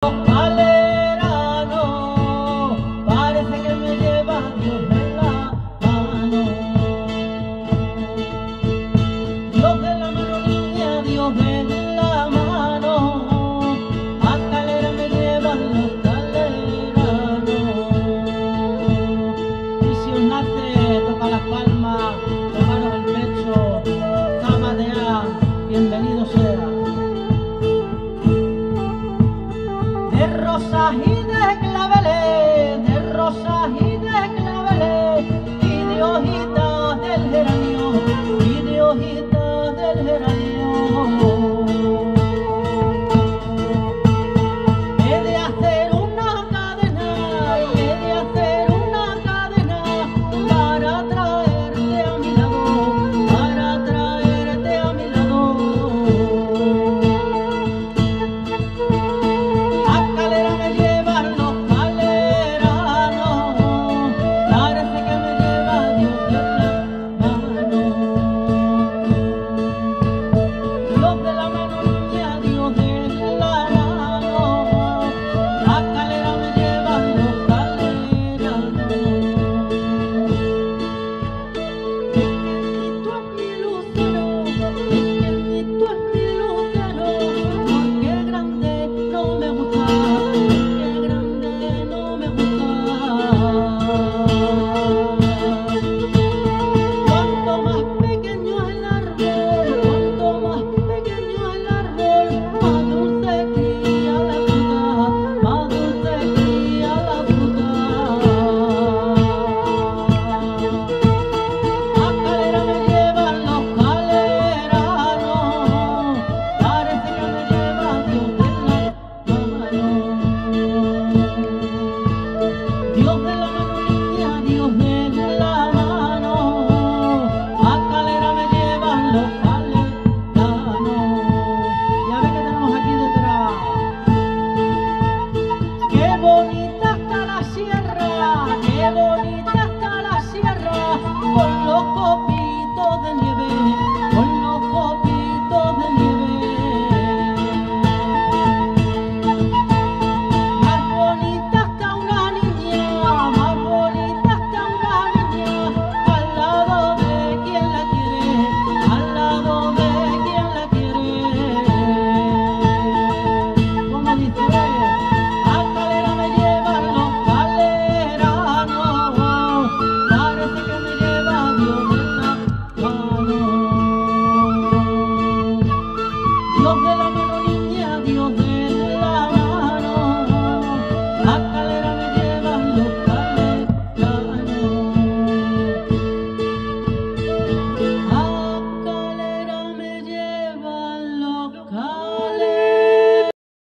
Valerano, parece que me lleva Dios de la mano. Dios de la mano, niña, Dios de la mano. A Calera me llevan los caleranos. Y si os nace, toca las palmas, tocaros el pecho, zapatear, bienvenido sea. De rosas y de claveles, de rosas y de claveles, y de hojitas